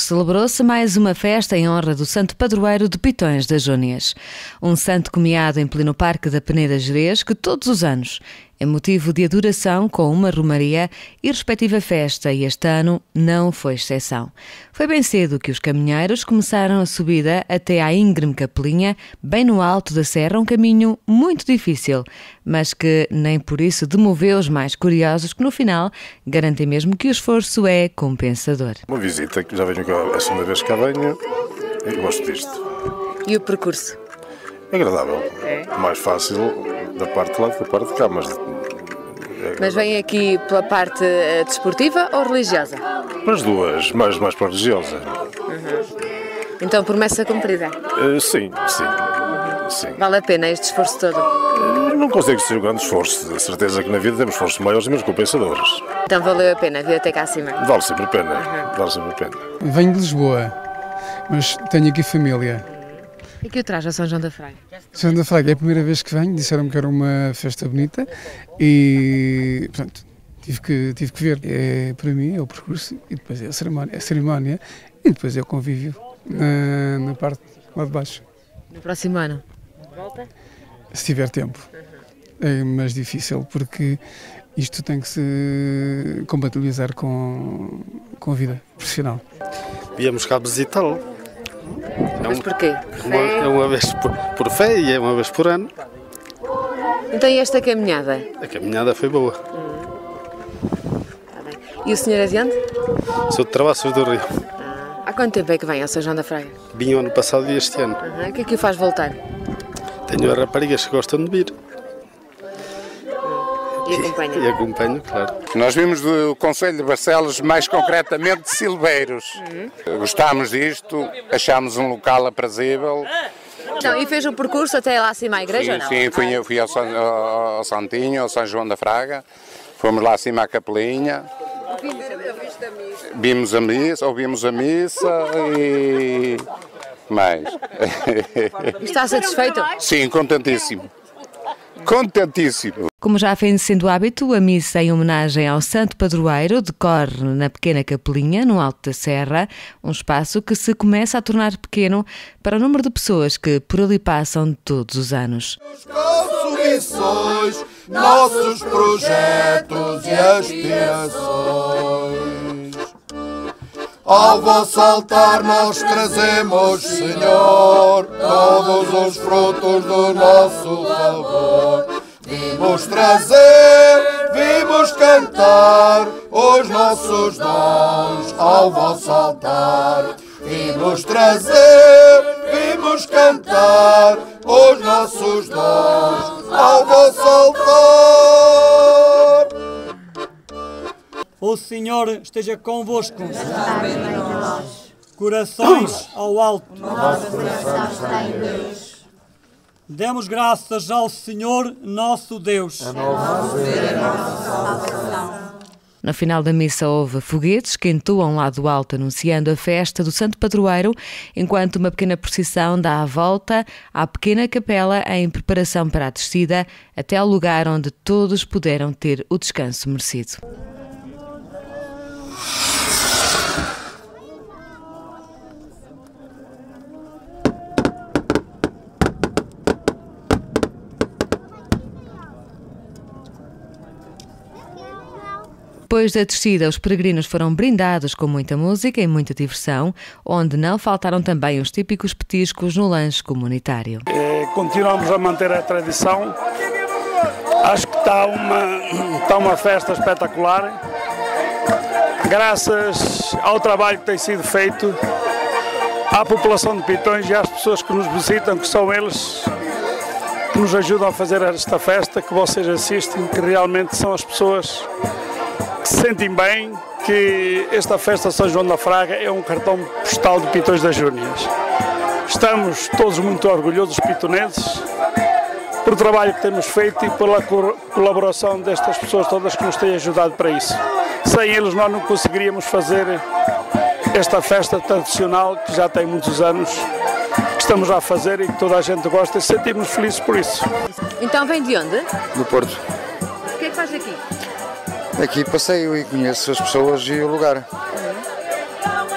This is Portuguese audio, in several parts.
celebrou-se mais uma festa em honra do santo padroeiro de Pitões das Júnias. Um santo comeado em pleno Parque da Peneda Gerês, que todos os anos é motivo de adoração com uma romaria e respectiva festa, e este ano não foi exceção. Foi bem cedo que os caminheiros começaram a subida até à íngreme capelinha, bem no alto da serra, um caminho muito difícil, mas que nem por isso demoveu os mais curiosos, que no final garantem mesmo que o esforço é compensador. Uma visita, que já venho cá, a segunda vez que cá venho, e gosto disto. E o percurso? É agradável, mais fácil da parte de lá do que da parte de cá, Mas vem aqui pela parte desportiva ou religiosa? As duas, mais para a religiosa. Então, promessa cumprida? Sim. Vale a pena este esforço todo? Não consigo ser um grande esforço, de certeza que na vida temos esforços maiores e menos compensadores. Então valeu a pena vir até cá acima? Vale sempre a pena, Venho de Lisboa, mas tenho aqui família. E que o traz a São João da Fraga? São João da Fraga é a primeira vez que venho, disseram-me que era uma festa bonita e, portanto, tive que ver. Para mim é o percurso e depois é a cerimónia e depois é o convívio na parte lá de baixo. No próximo ano? Volta? Se tiver tempo. É mais difícil porque isto tem que se compatibilizar com a vida profissional. Viemos cá visitá-lo. Mas porquê? É uma vez por fé e é uma vez por ano. Então e esta caminhada? A caminhada foi boa. Tá bem. E o senhor é de onde? Sou de Travassos do Rio. Há quanto tempo é que vem ao São João da Fraga? Vim o ano passado e este ano. O que é que o faz voltar? Tenho as raparigas que gostam de vir. E acompanha? E acompanho, claro. Nós vimos do Concelho de Barcelos, mais concretamente de Silveiros. Gostámos disto, achámos um local aprazível. Então, e fez o percurso até lá acima à igreja ou não? Sim, fui ao Santinho, ao São João da Fraga. Fomos lá acima à capelinha. Ouvimos a missa e mais. Está satisfeito? Sim, contentíssimo. Como já vem sendo hábito, a missa em homenagem ao santo padroeiro decorre na pequena capelinha, no alto da serra, um espaço que se começa a tornar pequeno para o número de pessoas que por ali passam todos os anos. Consumições, nossos projetos e aspirações. Ao vosso altar nós trazemos, Senhor, todos os frutos do nosso favor. Vimos trazer, vimos cantar os nossos dons ao vosso altar. Vimos trazer, vimos cantar os nossos dons ao vosso altar. O Senhor esteja convosco. Corações ao alto. Demos graças ao Senhor nosso Deus. No final da missa houve foguetes que entoam lá do alto anunciando a festa do Santo Padroeiro, enquanto uma pequena procissão dá a volta à pequena capela em preparação para a descida até ao lugar onde todos puderam ter o descanso merecido. Depois da descida, os peregrinos foram brindados com muita música e muita diversão, onde não faltaram também os típicos petiscos no lanche comunitário. Continuamos a manter a tradição. Acho que está uma festa espetacular. Graças ao trabalho que tem sido feito, à população de Pitões e às pessoas que nos visitam, que são eles que nos ajudam a fazer esta festa, que vocês assistem, que realmente são as pessoas que se sentem bem, que esta festa de São João da Fraga é um cartão postal de Pitões das Júnias. Estamos todos muito orgulhosos, pitonenses, pelo trabalho que temos feito e pela colaboração destas pessoas todas que nos têm ajudado para isso. Sem eles nós não conseguiríamos fazer esta festa tradicional que já tem muitos anos, que estamos a fazer e que toda a gente gosta e sentimos felizes por isso. Então vem de onde? Do Porto. O que é que faz aqui? Aqui passeio e conheço as pessoas e o lugar.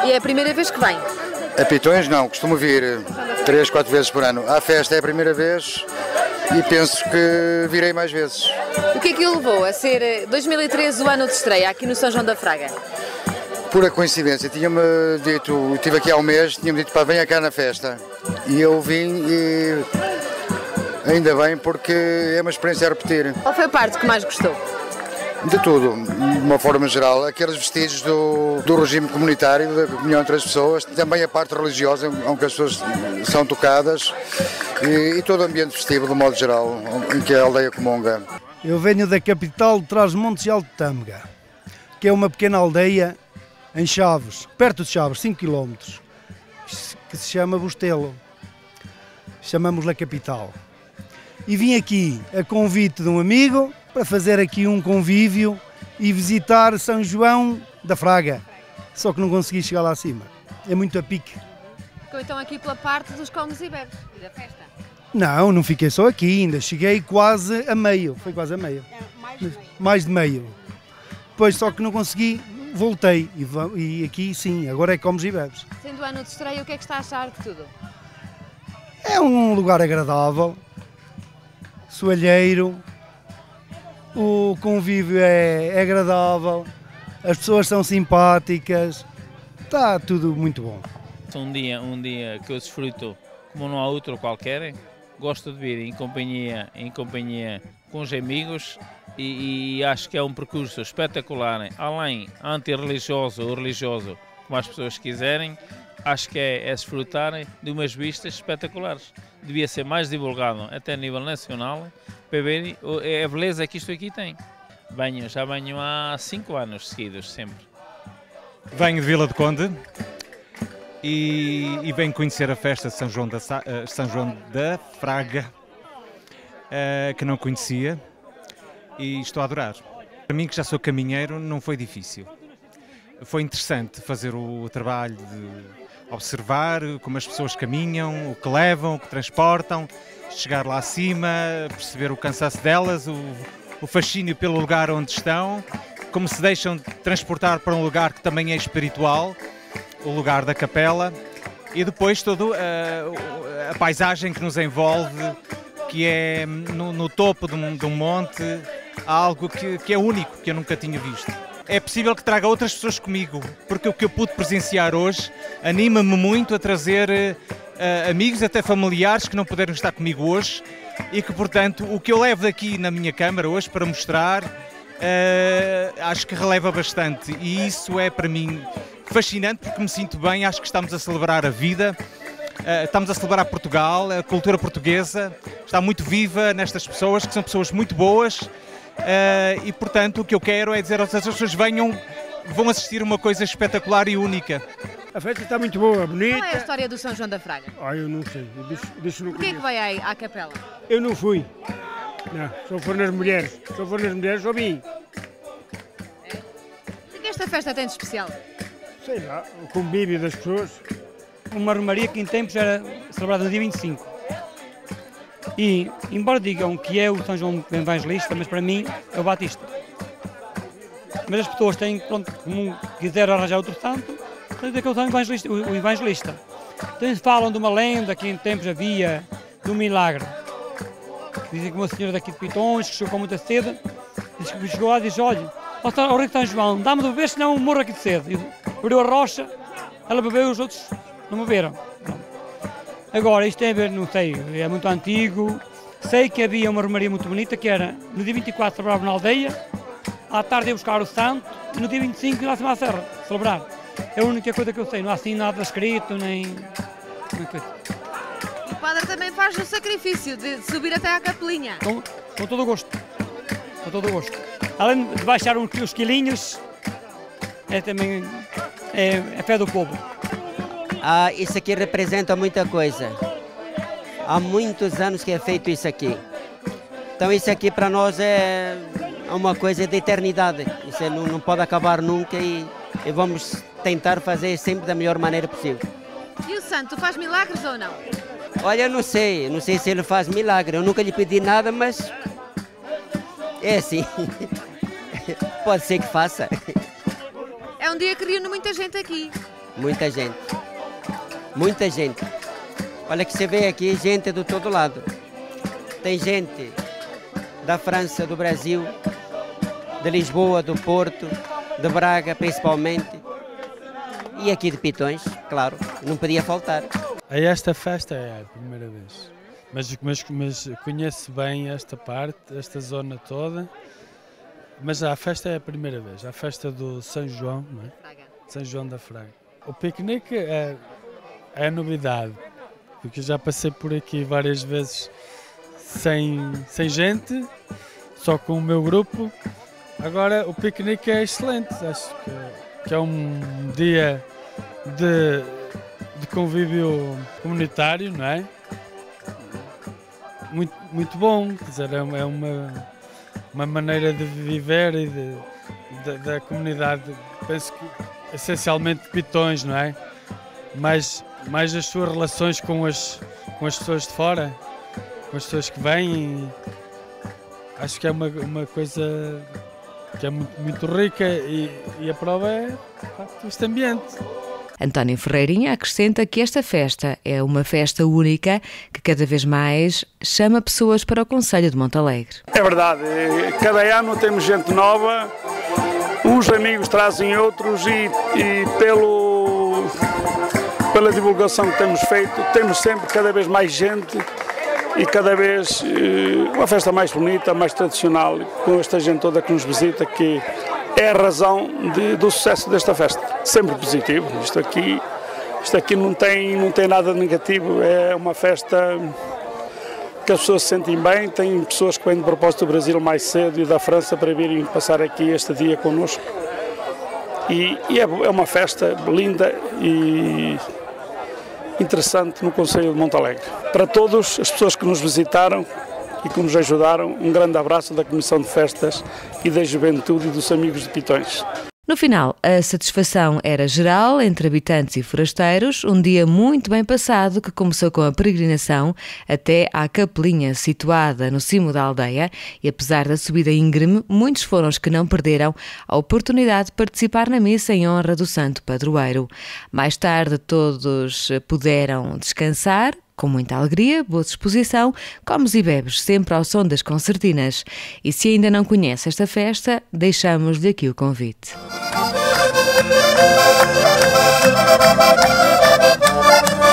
E é a primeira vez que vem? A Pitões não, costumo vir 3, 4 vezes por ano. À festa é a primeira vez e penso que virei mais vezes. O que é que o levou a ser 2013 o ano de estreia aqui no São João da Fraga? Pura coincidência, tinha-me dito, estive aqui há um mês, tinha-me dito, pá, venha cá na festa. E eu vim e ainda bem porque é uma experiência a repetir. Qual foi a parte que mais gostou? De tudo, de uma forma geral, aqueles vestidos do regime comunitário, da comunhão entre as pessoas, também a parte religiosa, onde as pessoas são tocadas, e todo o ambiente festivo, de modo geral, em que é a aldeia comunga. Eu venho da capital de Trás-os-Montes e Alto Tâmega, que é uma pequena aldeia em Chaves, perto de Chaves, 5 km, que se chama Bustelo. Chamamos-lhe a capital. E vim aqui a convite de um amigo para fazer aqui um convívio e visitar São João da Fraga. Só que não consegui chegar lá acima. É muito a pique. Ficou então aqui pela parte dos comes e bebes e da festa? Não, não fiquei só aqui ainda. Cheguei quase a meio. Foi quase a meio. Mais de meio. Depois só que não consegui, voltei. E aqui sim, agora é comes e bebes. Sendo o ano de estreia, o que é que está a achar de tudo? É um lugar agradável. Soalheiro. O convívio é agradável, as pessoas são simpáticas, está tudo muito bom. Um dia que eu desfruto como não há outro qualquer, gosto de vir em companhia com os amigos e acho que é um percurso espetacular, além antirreligioso ou religioso, como as pessoas quiserem, acho que é desfrutar de umas vistas espetaculares. Devia ser mais divulgado até a nível nacional, para verem a beleza que isto aqui tem. Já venho há 5 anos seguidos, sempre. Venho de Vila do Conde e venho conhecer a festa de São João da Fraga, que não conhecia, e estou a adorar. Para mim, que já sou caminheiro, não foi difícil. Foi interessante fazer o trabalho de observar como as pessoas caminham, o que levam, o que transportam, chegar lá acima, perceber o cansaço delas, o fascínio pelo lugar onde estão, como se deixam transportar para um lugar que também é espiritual, o lugar da capela, e depois toda a paisagem que nos envolve, que é no topo de um monte, algo que é único, que eu nunca tinha visto. É possível que traga outras pessoas comigo, porque o que eu pude presenciar hoje anima-me muito a trazer amigos, até familiares que não puderam estar comigo hoje e que, portanto, o que eu levo daqui na minha câmara hoje para mostrar, acho que releva bastante e isso é para mim fascinante porque me sinto bem, acho que estamos a celebrar a vida, estamos a celebrar Portugal, a cultura portuguesa está muito viva nestas pessoas, que são pessoas muito boas. E portanto o que eu quero é dizer às pessoas vão assistir a uma coisa espetacular e única. A festa está muito boa, bonita. Qual é a história do São João da Fraga? Eu não sei, Porquê que vai aí à capela? Eu não fui, não, só foram as mulheres, só vim. O que esta festa tem de especial? Sei lá, o convívio das pessoas. Uma romaria que em tempos era celebrada no dia 25. E, embora digam que é o São João Evangelista, mas para mim é o Batista. Mas as pessoas têm, pronto, como quiser arranjar outro santo, têm que é o Evangelista. Então falam de uma lenda que em tempos havia, de um milagre. Dizem que uma senhora daqui de Pitões, que chegou com muita sede, chegou lá e disse, olha, ao rei de São João, dá-me de beber, senão morro aqui de sede. E abriu a rocha, ela bebeu e os outros não beberam. Agora, isto tem a ver, não sei, é muito antigo. Sei que havia uma romaria muito bonita, que era, no dia 24 celebrava na aldeia, à tarde ia buscar o santo, e no dia 25 ia lá acima à serra, celebrar. É a única coisa que eu sei, não há assim nada escrito, nem coisa. O padre também faz o sacrifício de subir até à capelinha. Com todo o gosto, com todo o gosto. Além de baixar uns quilinhos, é também a fé do povo. Isso aqui representa muita coisa. Há muitos anos que é feito isso aqui. Então isso aqui para nós é uma coisa de eternidade. Isso não pode acabar nunca e vamos tentar fazer sempre da melhor maneira possível. E o santo faz milagres ou não? Olha, eu não sei se ele faz milagre. Eu nunca lhe pedi nada, mas é assim. Pode ser que faça. É um dia que reúne muita gente aqui. muita gente. Muita gente. Olha que você vê aqui gente do todo lado. Tem gente da França, do Brasil, de Lisboa, do Porto, de Braga principalmente. E aqui de Pitões, claro, não podia faltar. A esta festa é a primeira vez. Mas conheço bem esta parte, esta zona toda. Mas a festa é a primeira vez. A festa do São João, não é? São João da Fraga. O piquenique é novidade. Porque eu já passei por aqui várias vezes sem gente, só com o meu grupo. Agora o piquenique é excelente, acho que é um dia de convívio comunitário, não é? Muito bom, quer dizer, é uma maneira de viver e da comunidade, penso que essencialmente de Pitões, não é? Mais as suas relações com as pessoas de fora, com as pessoas que vêm, acho que é uma coisa que é muito rica e a prova é este ambiente. António Ferreirinha acrescenta que esta festa é uma festa única que cada vez mais chama pessoas para o concelho de Montalegre. É verdade, cada ano temos gente nova, uns amigos trazem outros e pela divulgação que temos feito, temos sempre cada vez mais gente e cada vez uma festa mais bonita, mais tradicional, com esta gente toda que nos visita, que é a razão do sucesso desta festa. Sempre positivo, isto aqui não tem nada de negativo, é uma festa que as pessoas se sentem bem, tem pessoas que vêm de propósito do Brasil mais cedo e da França para virem passar aqui este dia connosco. E é uma festa linda e interessante no concelho de Montalegre. Para todas as pessoas que nos visitaram e que nos ajudaram, um grande abraço da Comissão de Festas e da Juventude e dos Amigos de Pitões. No final, a satisfação era geral entre habitantes e forasteiros, um dia muito bem passado que começou com a peregrinação até à capelinha situada no cimo da aldeia e apesar da subida íngreme, muitos foram os que não perderam a oportunidade de participar na missa em honra do santo padroeiro. Mais tarde todos puderam descansar, com muita alegria, boa disposição, comes e bebes, sempre ao som das concertinas. E se ainda não conhece esta festa, deixamos-lhe aqui o convite.